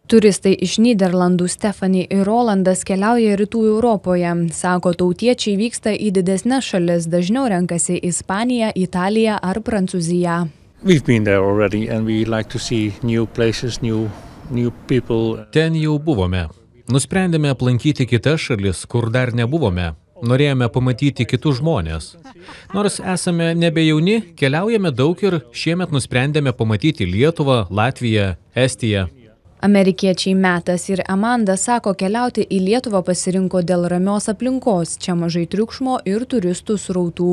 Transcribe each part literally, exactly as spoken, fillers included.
Turistai iš Nyderlandų Stephanie ir Rolandas keliauja rytų Europoje. Sako, tautiečiai vyksta į didesnes šalis, dažniau renkasi Ispaniją, Italiją ar Prancūziją. We've been there already and we like to see new places, new, new people. Ten jau buvome. Nusprendėme aplankyti kitas šalis, kur dar nebuvome. Norėjome pamatyti kitus žmonės. Nors esame nebejauni, keliaujame daug ir šiemet nusprendėme pamatyti Lietuvą, Latviją, Estiją. Amerikiečiai Metas ir Amanda sako, keliauti į Lietuvą pasirinko dėl ramios aplinkos, čia mažai triukšmo ir turistų srautų.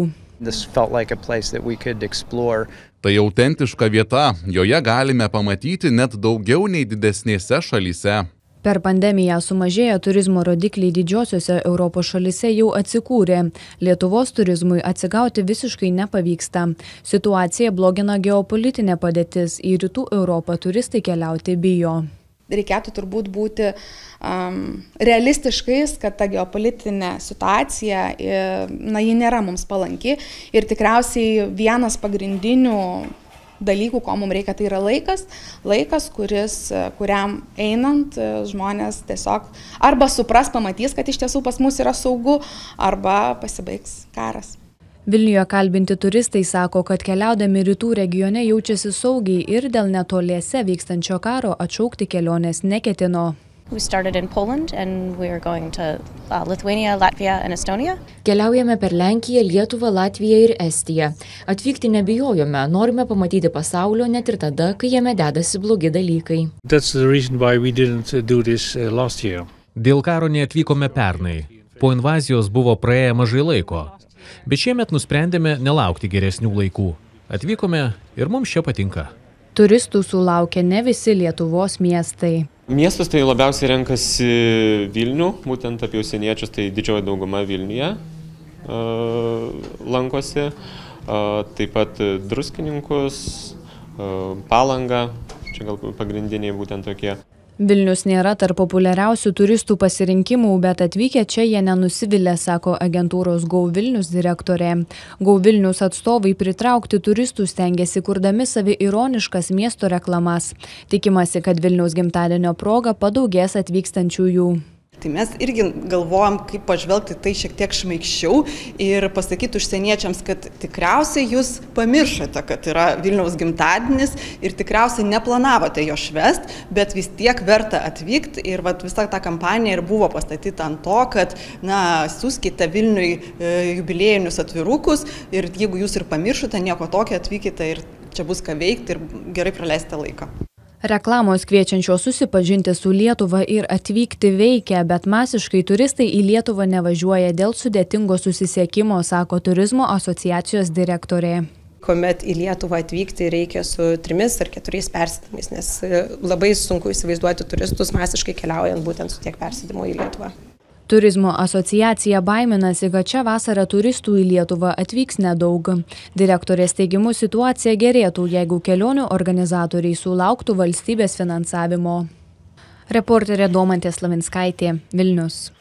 Tai autentiška vieta, joje galime pamatyti net daugiau nei didesnėse šalyse. Per pandemiją sumažėję turizmo rodikliai didžiosiuose Europos šalyse jau atsikūrė. Lietuvos turizmui atsigauti visiškai nepavyksta. Situacija blogina geopolitinė padėtis, į rytų Europą turistai keliauti bijo. Reikėtų turbūt būti um, realistiškais, kad ta geopolitinė situacija, na, ji nėra mums palanki ir tikriausiai vienas pagrindinių dalykų, ko mums reikia, tai yra laikas, laikas, kuris, kuriam einant žmonės tiesiog arba supras, pamatys, kad iš tiesų pas mus yra saugu, arba pasibaigs karas. Vilniuje kalbinti turistai sako, kad keliaudami rytų regione jaučiasi saugiai ir dėl netoliese vykstančio karo atšaukti kelionės neketino. We started in Poland and we are going to uh, Lithuania, Latvia and Estonia. Keliaujame per Lenkiją, Lietuvą, Latviją ir Estiją. Atvykti nebijojome, norime pamatyti pasaulio net ir tada, kai jame dedasi blogi dalykai. That's the reason why we didn't do this last year. Dėl karo neatvykome pernai. Po invazijos buvo praėję mažai laiko. Bet šiemet nusprendėme nelaukti geresnių laikų. Atvykome ir mums čia patinka. Turistų sulaukia ne visi Lietuvos miestai. Miestus tai labiausiai renkasi Vilnių, būtent apie užsieniečius, tai didžioji dauguma Vilniuje uh, lankosi, uh, taip pat Druskininkus, uh, Palangą, čia gal pagrindiniai būtent tokie. Vilnius nėra tarp populiariausių turistų pasirinkimų, bet atvykę čia jie nenusivilė, sako agentūros Go Vilnius direktorė. Go Vilnius atstovai pritraukti turistų stengiasi kurdami saviironiškas miesto reklamas. Tikimasi, kad Vilniaus gimtadienio proga padaugės atvykstančiųjų. Tai mes irgi galvojam, kaip pažvelgti tai šiek tiek šmaikščiau ir pasakyti užsieniečiams, kad tikriausiai jūs pamiršote, kad yra Vilniaus gimtadienis ir tikriausiai neplanavote jo švest, bet vis tiek verta atvykti ir vat, visa ta kampanija ir buvo pastatyta ant to, kad na, siųskite Vilniui e, jubiliejinius atvirukus ir jeigu jūs ir pamiršote, nieko tokio, atvykite ir čia bus ką veikti ir gerai praleisite laiką. Reklamos kviečiančios susipažinti su Lietuva ir atvykti veikia, bet masiškai turistai į Lietuvą nevažiuoja dėl sudėtingo susisiekimo, sako Turizmo asociacijos direktorė. Kuomet į Lietuvą atvykti reikia su trimis ar keturiais persėdimais, nes labai sunku įsivaizduoti turistus masiškai keliaujant būtent su tiek persėdimų į Lietuvą. Turizmo asociacija baiminasi, kad šią vasarą turistų į Lietuvą atvyks nedaug. Direktorės teigimu situacija gerėtų, jeigu kelionių organizatoriai sulauktų valstybės finansavimo. Reporterė Domantė Slavinskaitė, Vilnius.